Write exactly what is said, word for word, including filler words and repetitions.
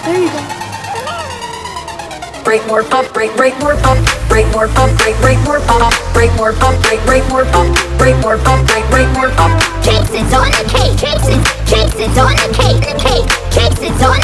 There you go. Break more pop, break, break more pop, break more pop, break, break more pop, break more pop, break, break more pop, break more pop, break, break more pop. Cakes is on the cake, cakes is, cakes is on the cake, the cake, cakes is on